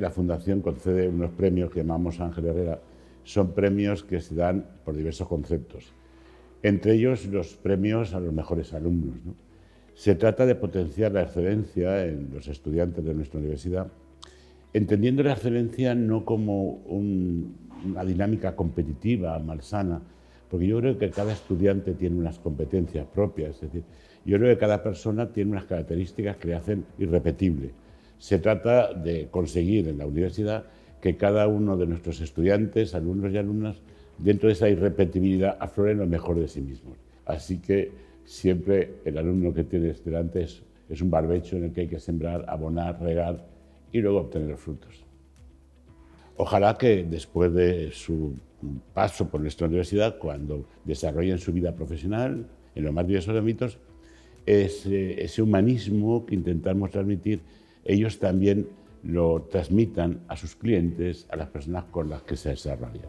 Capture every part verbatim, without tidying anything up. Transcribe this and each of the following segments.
la Fundación concede unos premios que llamamos Ángel Herrera. Son premios que se dan por diversos conceptos, entre ellos los premios a los mejores alumnos, ¿no? Se trata de potenciar la excelencia en los estudiantes de nuestra universidad, entendiendo la excelencia no como un, una dinámica competitiva, malsana, porque yo creo que cada estudiante tiene unas competencias propias, es decir, yo creo que cada persona tiene unas características que le hacen irrepetible. Se trata de conseguir en la universidad que cada uno de nuestros estudiantes, alumnos y alumnas, dentro de esa irrepetibilidad afloren lo mejor de sí mismos. Así que siempre el alumno que tienes delante es, es un barbecho en el que hay que sembrar, abonar, regar y luego obtener los frutos. Ojalá que después de su paso por nuestra universidad, cuando desarrollen su vida profesional en los más diversos ámbitos, ese, ese humanismo que intentamos transmitir, ellos también lo transmitan a sus clientes, a las personas con las que se desarrollan.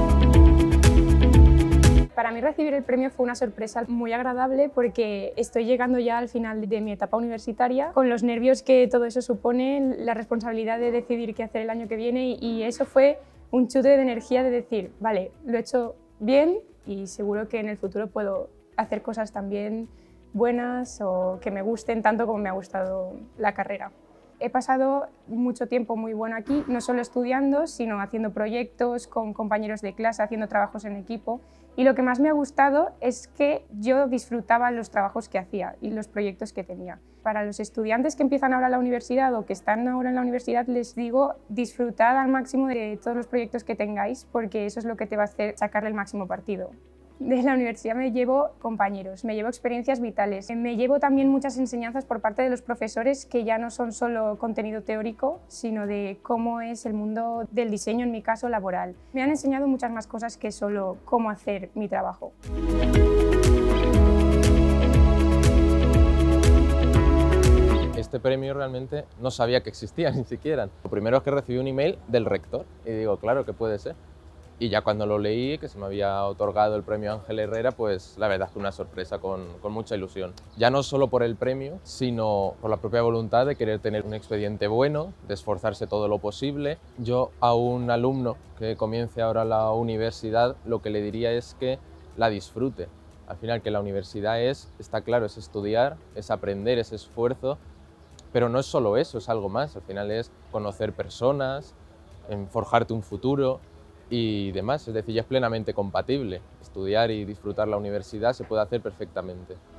Para mí recibir el premio fue una sorpresa muy agradable porque estoy llegando ya al final de mi etapa universitaria, con los nervios que todo eso supone, la responsabilidad de decidir qué hacer el año que viene, y eso fue un chute de energía de decir, vale, lo he hecho bien y seguro que en el futuro puedo hacer cosas también buenas o que me gusten tanto como me ha gustado la carrera. He pasado mucho tiempo muy bueno aquí, no solo estudiando, sino haciendo proyectos con compañeros de clase, haciendo trabajos en equipo. Y lo que más me ha gustado es que yo disfrutaba los trabajos que hacía y los proyectos que tenía. Para los estudiantes que empiezan ahora la universidad o que están ahora en la universidad, les digo, disfrutad al máximo de todos los proyectos que tengáis, porque eso es lo que te va a hacer sacarle el máximo partido. De la universidad me llevo compañeros, me llevo experiencias vitales, me llevo también muchas enseñanzas por parte de los profesores que ya no son solo contenido teórico, sino de cómo es el mundo del diseño, en mi caso laboral. Me han enseñado muchas más cosas que solo cómo hacer mi trabajo. Este premio realmente no sabía que existía ni siquiera. Lo primero es que recibí un email del rector y digo, claro, ¿qué puede ser? Y ya cuando lo leí, que se me había otorgado el premio Ángel Herrera, pues la verdad es que una sorpresa con, con mucha ilusión. Ya no solo por el premio, sino por la propia voluntad de querer tener un expediente bueno, de esforzarse todo lo posible. Yo a un alumno que comience ahora la universidad, lo que le diría es que la disfrute. Al final, que la universidad es, está claro, es estudiar, es aprender, es esfuerzo, pero no es solo eso, es algo más. Al final es conocer personas, forjarte un futuro y demás, es decir, ya es plenamente compatible. Estudiar y disfrutar la universidad se puede hacer perfectamente.